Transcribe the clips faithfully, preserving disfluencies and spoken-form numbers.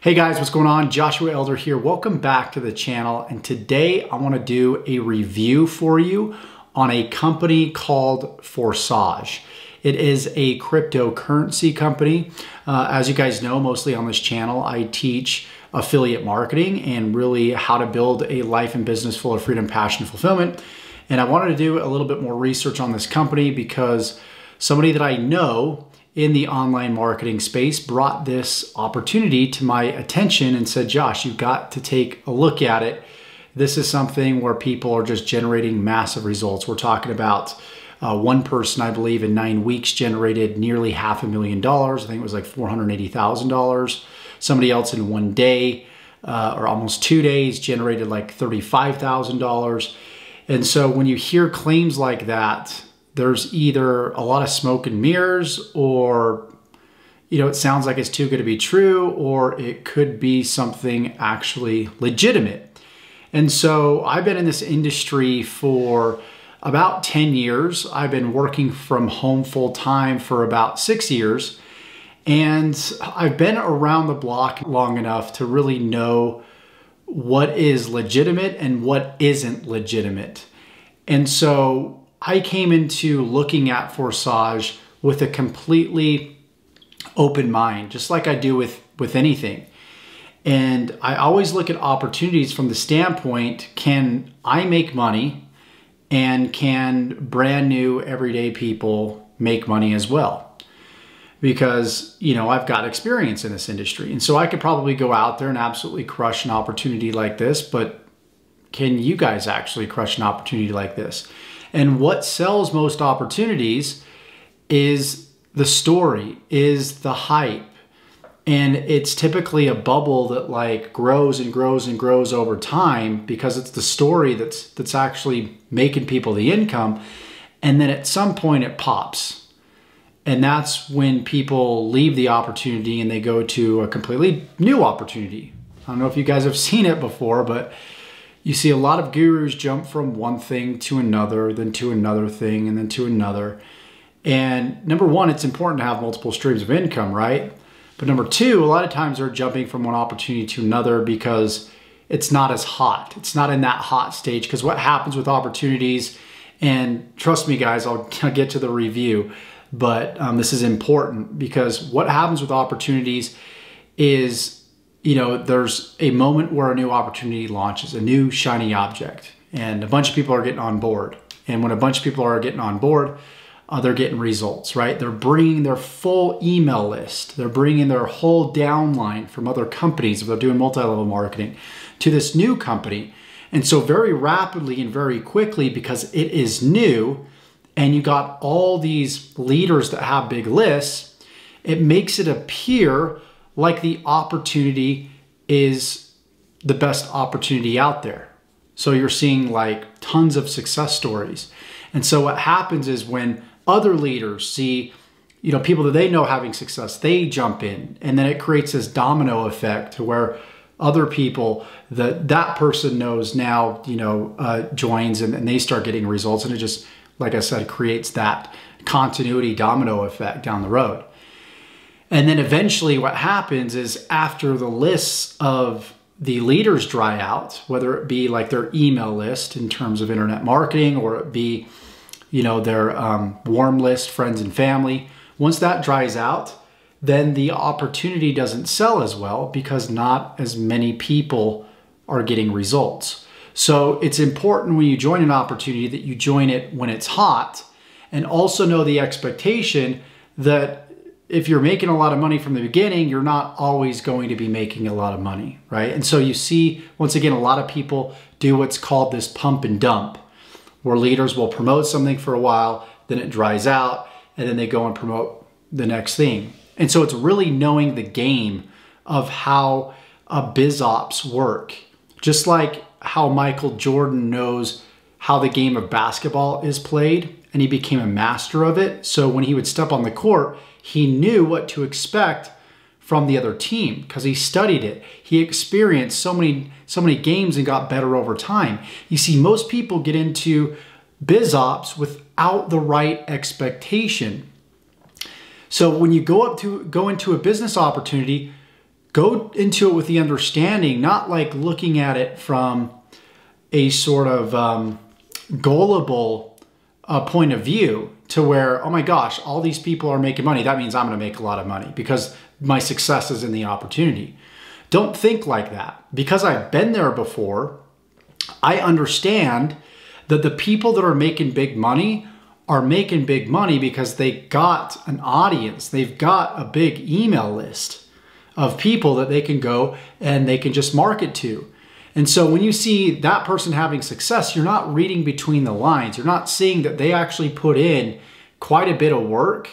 Hey guys, what's going on? Joshua Elder here. Welcome back to the channel. And today I want to do a review for you on a company called Forsage. It is a cryptocurrency company. Uh, as you guys know, mostly on this channel, I teach affiliate marketing and really how to build a life and business full of freedom, passion, and fulfillment. And I wanted to do a little bit more research on this company because somebody that I know in the online marketing space brought this opportunity to my attention and said, Josh, you've got to take a look at it. This is something where people are just generating massive results. We're talking about uh, one person, I believe, in nine weeks generated nearly half a million dollars. I think it was like four hundred eighty thousand dollars. Somebody else in one day uh, or almost two days generated like thirty-five thousand dollars. And so when you hear claims like that, there's either a lot of smoke and mirrors, or, you know, it sounds like it's too good to be true, or it could be something actually legitimate. And so I've been in this industry for about ten years. I've been working from home full time for about six years. And I've been around the block long enough to really know what is legitimate and what isn't legitimate. And so I came into looking at Forsage with a completely open mind, just like I do with, with anything. And I always look at opportunities from the standpoint, can I make money, and can brand new everyday people make money as well? Because, you know, I've got experience in this industry. And so I could probably go out there and absolutely crush an opportunity like this, but can you guys actually crush an opportunity like this? And what sells most opportunities is the story, is the hype. And it's typically a bubble that like grows and grows and grows over time because it's the story that's that's actually making people the income. And then at some point it pops. And that's when people leave the opportunity and they go to a completely new opportunity. I don't know if you guys have seen it before, but you see a lot of gurus jump from one thing to another, then to another thing, and then to another. And number one, it's important to have multiple streams of income, right? But number two, a lot of times they're jumping from one opportunity to another because it's not as hot. It's not in that hot stage. Because what happens with opportunities, and trust me guys, I'll get to the review, but um, this is important because what happens with opportunities is, you know, there's a moment where a new opportunity launches, a new shiny object, and a bunch of people are getting on board. And when a bunch of people are getting on board, uh, they're getting results, right? They're bringing their full email list. They're bringing their whole downline from other companies if they're doing multi-level marketing to this new company. And so very rapidly and very quickly, because it is new and you got all these leaders that have big lists, it makes it appear like the opportunity is the best opportunity out there. So you're seeing like tons of success stories. And so what happens is when other leaders see, you know, people that they know having success, they jump in, and then it creates this domino effect to where other people that that person knows now, you know, uh, joins and, and they start getting results. And it just, like I said, creates that continuity domino effect down the road. And then eventually what happens is after the lists of the leaders dry out, whether it be like their email list in terms of internet marketing, or it be, you know, their um, warm list, friends and family, once that dries out, then the opportunity doesn't sell as well because not as many people are getting results. So it's important when you join an opportunity that you join it when it's hot, and also know the expectation that if you're making a lot of money from the beginning, you're not always going to be making a lot of money, right? And so you see, once again, a lot of people do what's called this pump and dump, where leaders will promote something for a while, then it dries out, and then they go and promote the next thing. And so it's really knowing the game of how a biz ops work. Just like how Michael Jordan knows how the game of basketball is played, and he became a master of it. So when he would step on the court, he knew what to expect from the other team because he studied it. He experienced so many, so many games and got better over time. You see, most people get into biz ops without the right expectation. So when you go up to go into a business opportunity, go into it with the understanding, not like looking at it from a sort of um, gullible uh, point of view to where, oh my gosh, all these people are making money. That means I'm going to make a lot of money because my success is in the opportunity. Don't think like that. Because I've been there before, I understand that the people that are making big money are making big money because they got an audience. They've got a big email list of people that they can go and they can just market to. And so when you see that person having success, you're not reading between the lines. You're not seeing that they actually put in quite a bit of work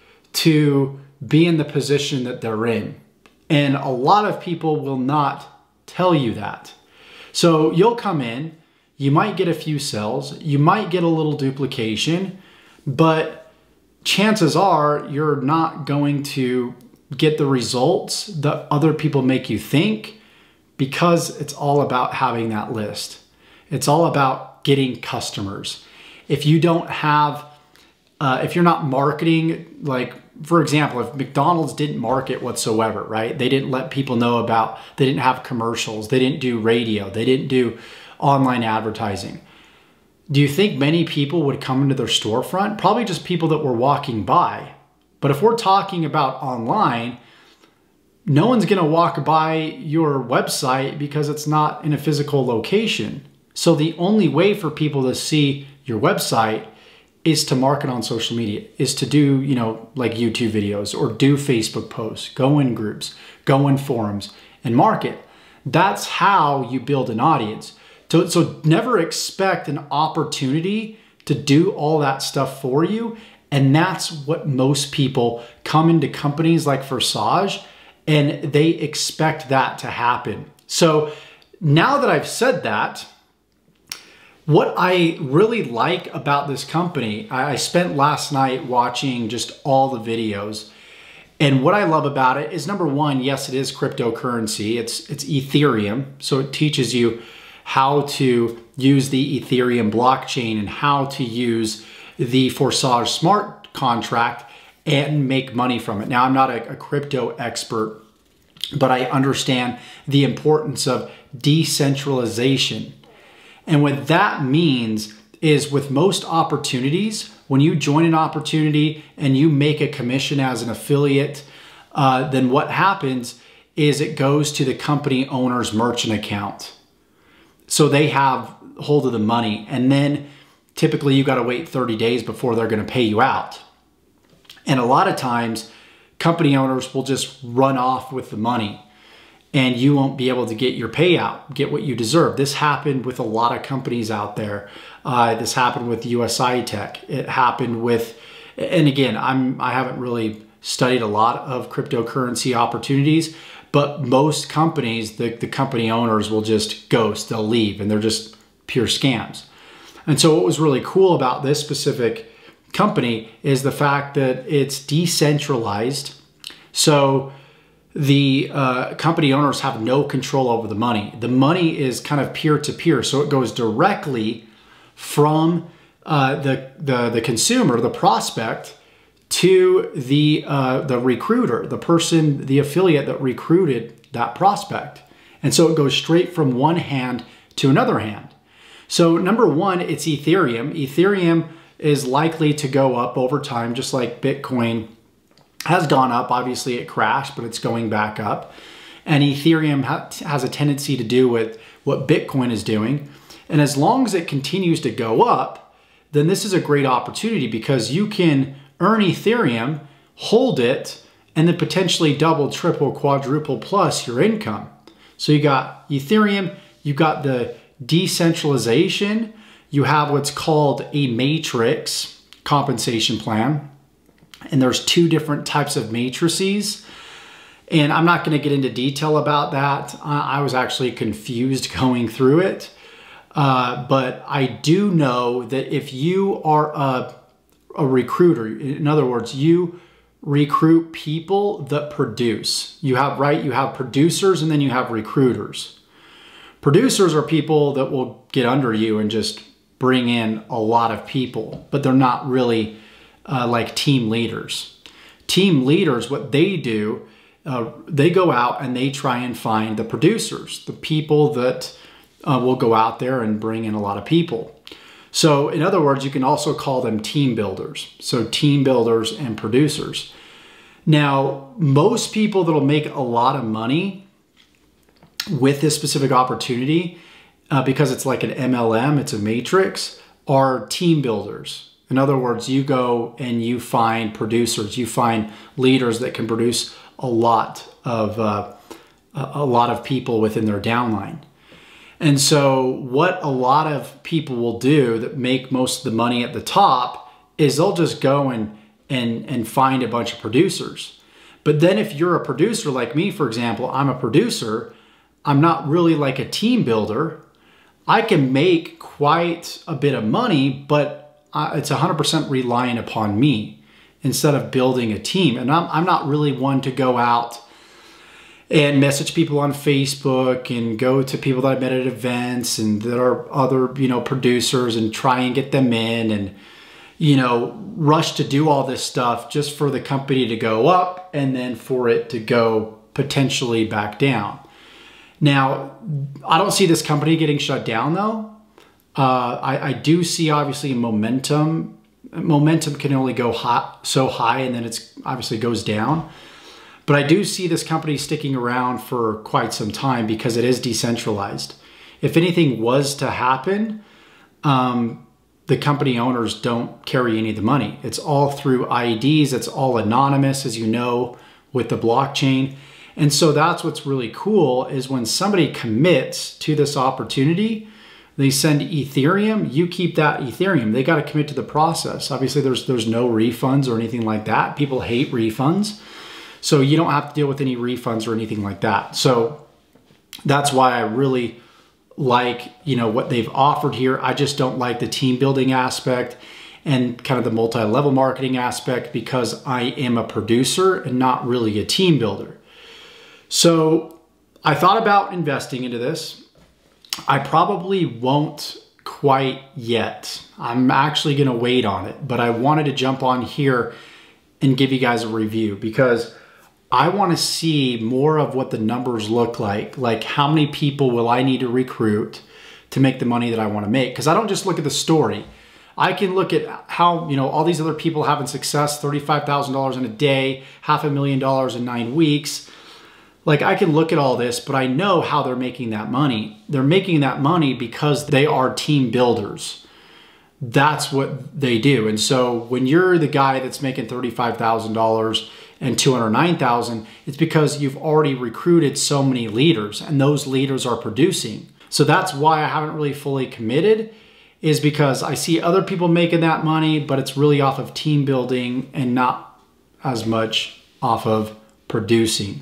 to be in the position that they're in. And a lot of people will not tell you that. So you'll come in, you might get a few sales, you might get a little duplication, but chances are you're not going to get the results that other people make you think, because it's all about having that list. It's all about getting customers. If you don't have, uh, if you're not marketing, like for example, if McDonald's didn't market whatsoever, right? They didn't let people know about, they didn't have commercials, they didn't do radio, they didn't do online advertising. Do you think many people would come into their storefront? Probably just people that were walking by. But if we're talking about online, no one's gonna walk by your website because it's not in a physical location. So the only way for people to see your website is to market on social media, is to do, you know, like YouTube videos or do Facebook posts, go in groups, go in forums and market. That's how you build an audience. So, so never expect an opportunity to do all that stuff for you. And that's what most people come into companies like Forsage, and they expect that to happen. So now that I've said that, what I really like about this company, I spent last night watching just all the videos. And what I love about it is, number one, yes, it is cryptocurrency. It's, it's Ethereum. So it teaches you how to use the Ethereum blockchain and how to use the Forsage smart contract and make money from it. Now, I'm not a, a crypto expert, but I understand the importance of decentralization. And what that means is, with most opportunities, when you join an opportunity and you make a commission as an affiliate, uh, then what happens is it goes to the company owner's merchant account. So they have hold of the money, and then typically you got to wait thirty days before they're going to pay you out. And a lot of times company owners will just run off with the money, and you won't be able to get your payout, get what you deserve. This happened with a lot of companies out there. Uh, this happened with U S I Tech. It happened with, and again, I'm, I haven't really studied a lot of cryptocurrency opportunities, but most companies, the, the company owners will just ghost, they'll leave, and they're just pure scams. And so what was really cool about this specific company is the fact that it's decentralized. So the uh, company owners have no control over the money. The money is kind of peer-to-peer, so it goes directly from uh, the, the, the consumer, the prospect, to the, uh, the recruiter, the person, the affiliate that recruited that prospect. And so it goes straight from one hand to another hand. So number one, it's Ethereum. Ethereum is likely to go up over time, just like Bitcoin has gone up. Obviously it crashed, but it's going back up. And Ethereum ha has a tendency to do with what Bitcoin is doing. And as long as it continues to go up, then this is a great opportunity, because you can earn Ethereum, hold it, and then potentially double, triple, quadruple plus your income. So you got Ethereum, you got the decentralization, you have what's called a matrix compensation plan. And there's two different types of matrices. And I'm not going to get into detail about that. I was actually confused going through it. Uh, but I do know that if you are a, a recruiter, in other words, you recruit people that produce. You have, right, you have producers and then you have recruiters. Producers are people that will get under you and just bring in a lot of people, but they're not really uh, like team leaders. Team leaders, what they do uh, they go out and they try and find the producers, the people that uh, will go out there and bring in a lot of people. So in other words, you can also call them team builders. So team builders and producers. Now, most people that'll make a lot of money with this specific opportunity, uh, because it's like an M L M, it's a matrix, are team builders. In other words, you go and you find producers, you find leaders that can produce a lot of uh, a lot of people within their downline. And so what a lot of people will do that make most of the money at the top is they'll just go and and and find a bunch of producers. But then if you're a producer like me, for example, I'm a producer, I'm not really like a team builder. I can make quite a bit of money, but it's one hundred percent reliant upon me instead of building a team. And I'm, I'm not really one to go out and message people on Facebook and go to people that I met at events and that are other, you know, producers and try and get them in and, you know, rush to do all this stuff just for the company to go up and then for it to go potentially back down. Now, I don't see this company getting shut down though. Uh, I, I do see obviously momentum. Momentum can only go high, so high and then it's obviously goes down. But I do see this company sticking around for quite some time because it is decentralized. If anything was to happen, um, the company owners don't carry any of the money. It's all through I Ds. It's all anonymous, as you know, with the blockchain. And so that's what's really cool is when somebody commits to this opportunity, they send Ethereum, you keep that Ethereum. They got to commit to the process. Obviously, there's, there's no refunds or anything like that. People hate refunds. So you don't have to deal with any refunds or anything like that. So that's why I really like, you know, what they've offered here. I just don't like the team building aspect and kind of the multi-level marketing aspect because I am a producer and not really a team builder. So I thought about investing into this. I probably won't quite yet. I'm actually going to wait on it, but I wanted to jump on here and give you guys a review because I want to see more of what the numbers look like. Like how many people will I need to recruit to make the money that I want to make? Because I don't just look at the story. I can look at how, you know, all these other people having success, thirty-five thousand dollars in a day, half a million dollars in nine weeks. Like I can look at all this, but I know how they're making that money. They're making that money because they are team builders. That's what they do. And so when you're the guy that's making thirty-five thousand dollars and two hundred nine thousand dollars, it's because you've already recruited so many leaders and those leaders are producing. So that's why I haven't really fully committed, is because I see other people making that money, but it's really off of team building and not as much off of producing.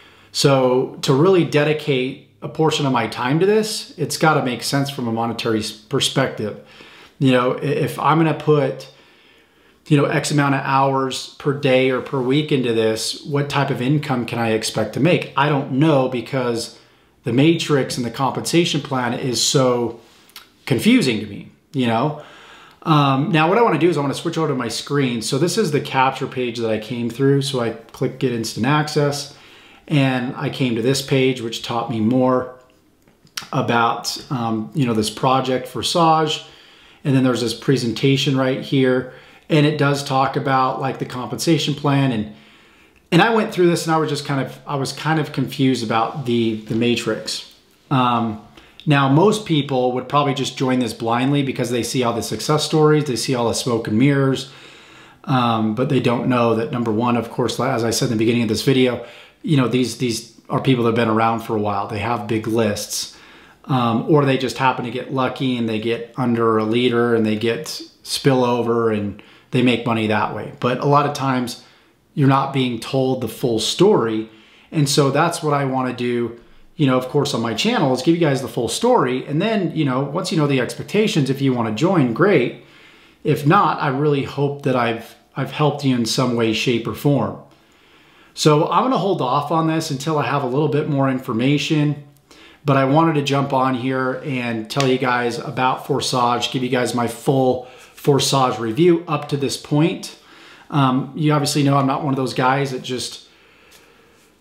So to really dedicate a portion of my time to this, it's got to make sense from a monetary perspective. You know, if I'm going to put, you know, X amount of hours per day or per week into this, what type of income can I expect to make? I don't know because the matrix and the compensation plan is so confusing to me, you know? Um, now what I want to do is I want to switch over to my screen. So this is the capture page that I came through. So I click get instant access and I came to this page, which taught me more about, um, you know, this project Forsage. And then there's this presentation right here. And it does talk about like the compensation plan. And, and I went through this and I was just kind of, I was kind of confused about the, the matrix. Um, now, most people would probably just join this blindly because they see all the success stories, they see all the smoke and mirrors, um, but they don't know that number one, of course, as I said in the beginning of this video, you know, these, these are people that have been around for a while. They have big lists, um, or they just happen to get lucky and they get under a leader and they get spillover and they make money that way. But a lot of times you're not being told the full story. And so that's what I want to do, you know, of course, on my channel is give you guys the full story. And then, you know, once you know the expectations, if you want to join, great. If not, I really hope that I've, I've helped you in some way, shape, or form. So I'm going to hold off on this until I have a little bit more information, but I wanted to jump on here and tell you guys about Forsage, give you guys my full Forsage review up to this point. Um, you obviously know I'm not one of those guys that just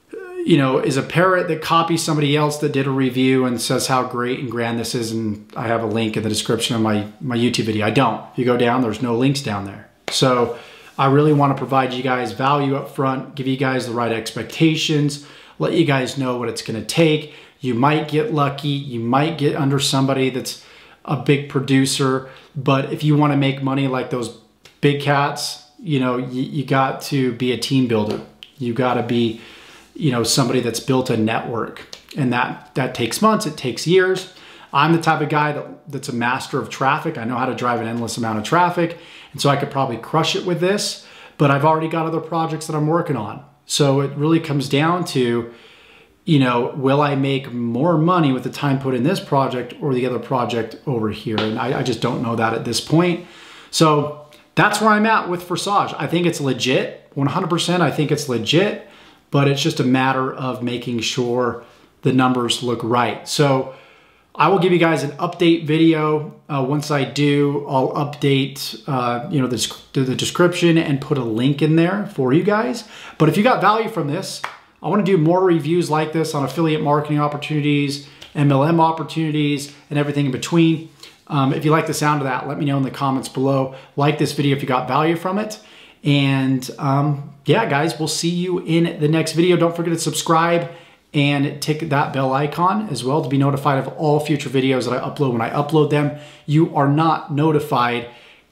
you know, is a parrot that copies somebody else that did a review and says how great and grand this is. And I have a link in the description of my, my YouTube video. I don't. If you go down, there's no links down there. So I really want to provide you guys value up front, give you guys the right expectations, let you guys know what it's going to take. You might get lucky. You might get under somebody that's a big producer. But if you want to make money like those big cats, you know, you, you got to be a team builder. You got to be, you know, somebody that's built a network, and that, that takes months, it takes years. I'm the type of guy that, that's a master of traffic. I know how to drive an endless amount of traffic, and so I could probably crush it with this, but I've already got other projects that I'm working on. So it really comes down to, you know, will I make more money with the time put in this project or the other project over here? And I, I just don't know that at this point. So that's where I'm at with Forsage. I think it's legit, one hundred percent. I think it's legit, but it's just a matter of making sure the numbers look right. So I will give you guys an update video. Uh, once I do, I'll update uh, you know, the, the description and put a link in there for you guys. But if you got value from this, I want to do more reviews like this on affiliate marketing opportunities, M L M opportunities, and everything in between. Um, if you like the sound of that, let me know in the comments below. Like this video if you got value from it. And um, yeah, guys, we'll see you in the next video. Don't forget to subscribe and tick that bell icon as well to be notified of all future videos that I upload. When I upload them, you are not notified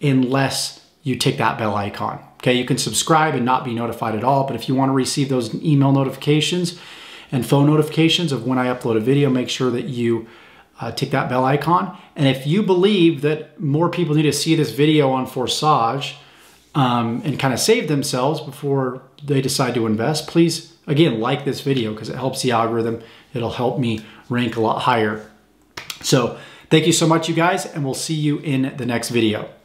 unless you tick that bell icon. Okay, you can subscribe and not be notified at all, but if you want to receive those email notifications and phone notifications of when I upload a video, make sure that you uh, tick that bell icon. And if you believe that more people need to see this video on Forsage um, and kind of save themselves before they decide to invest, please, again, like this video because it helps the algorithm. It'll help me rank a lot higher. So thank you so much, you guys, and we'll see you in the next video.